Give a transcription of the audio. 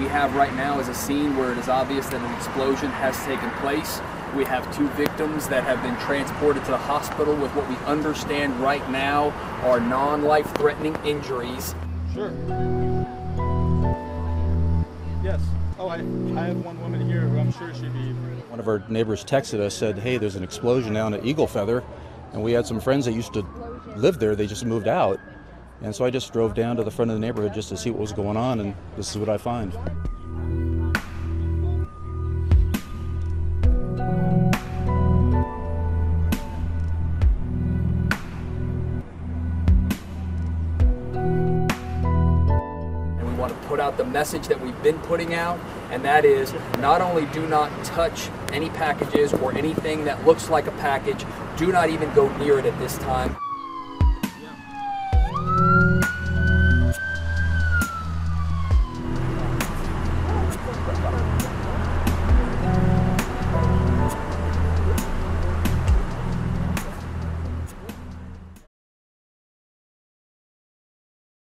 we have right now is a scene where it is obvious that an explosion has taken place. We have 2 victims that have been transported to the hospital with what we understand right now are non-life-threatening injuries. Sure. Yes. Oh, I have one woman here who I'm sure she'd be... One of our neighbors texted us, said, hey, there's an explosion down at Eagle Feather, and we had some friends that used to live there. They just moved out. And so I just drove down to the front of the neighborhood just to see what was going on, and this is what I find. And we want to put out the message that we've been putting out, and that is not only do not touch any packages or anything that looks like a package, do not even go near it at this time.